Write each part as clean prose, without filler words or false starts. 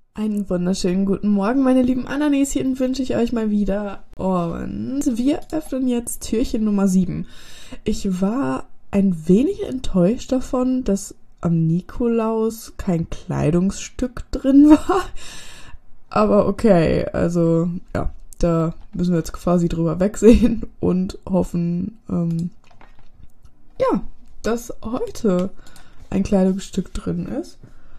Einen wunderschönen guten Morgen, meine lieben Ananäschen, wünsche ich euch mal wieder. Und wir öffnen jetzt Türchen Nummer 7. Ich war ein wenig enttäuscht davon, dass am Nikolaus kein Kleidungsstück drin war. Aber okay, also ja, da müssen wir jetzt quasi drüber wegsehen und hoffen, ja, dass heute ein Kleidungsstück drin ist.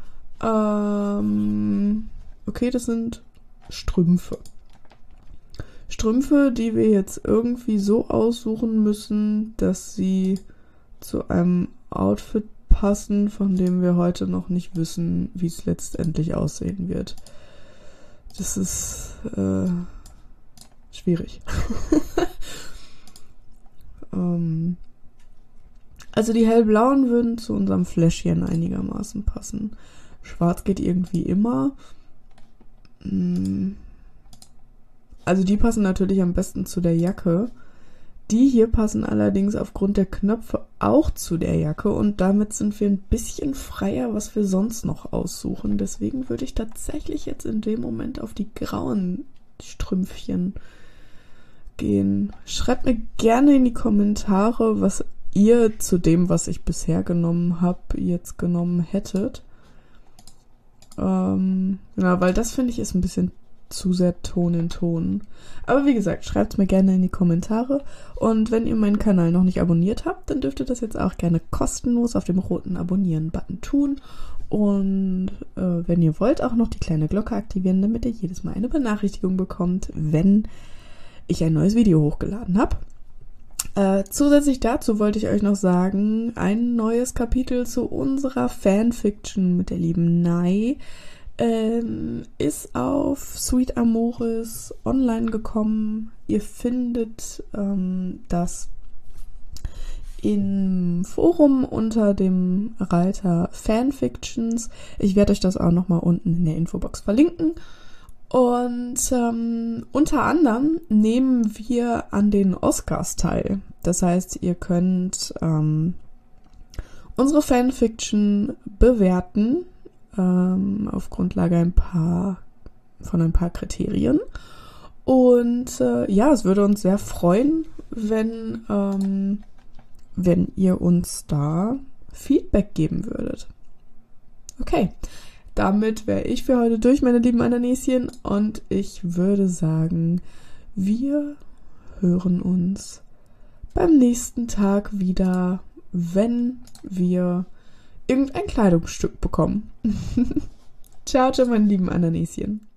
Okay, das sind Strümpfe. Strümpfe, die wir jetzt irgendwie so aussuchen müssen, dass sie zu einem Outfit passen, von dem wir heute noch nicht wissen, wie es letztendlich aussehen wird. Das ist schwierig. Also die hellblauen würden zu unserem Fläschchen einigermaßen passen. Schwarz geht irgendwie immer. Also die passen natürlich am besten zu der Jacke. Die hier passen allerdings aufgrund der Knöpfe auch zu der Jacke und damit sind wir ein bisschen freier, was wir sonst noch aussuchen. Deswegen würde ich tatsächlich jetzt in dem Moment auf die grauen Strümpfchen gehen. Schreibt mir gerne in die Kommentare, was ihr zu dem, was ich bisher genommen habe, jetzt genommen hättet. Ja, weil das finde ich ist ein bisschen zu sehr Ton in Ton. Aber wie gesagt, schreibt es mir gerne in die Kommentare. Und wenn ihr meinen Kanal noch nicht abonniert habt, dann dürft ihr das jetzt auch gerne kostenlos auf dem roten Abonnieren-Button tun. Und wenn ihr wollt, auch noch die kleine Glocke aktivieren, damit ihr jedes Mal eine Benachrichtigung bekommt, wenn ich ein neues Video hochgeladen habe. Zusätzlich dazu wollte ich euch noch sagen, ein neues Kapitel zu unserer Fanfiction mit der lieben Nai ist auf Sweet Amoris online gekommen. Ihr findet das im Forum unter dem Reiter Fanfictions. Ich werde euch das auch nochmal unten in der Infobox verlinken. Und unter anderem nehmen wir an den Oscars teil. Das heißt, ihr könnt unsere Fanfiction bewerten auf Grundlage von ein paar Kriterien. Und ja, es würde uns sehr freuen, wenn ihr uns da Feedback geben würdet. Okay. Damit wäre ich für heute durch, meine lieben Ananäschen. Und ich würde sagen, wir hören uns beim nächsten Tag wieder, wenn wir irgendein Kleidungsstück bekommen. Ciao, ciao, meine lieben Ananäschen.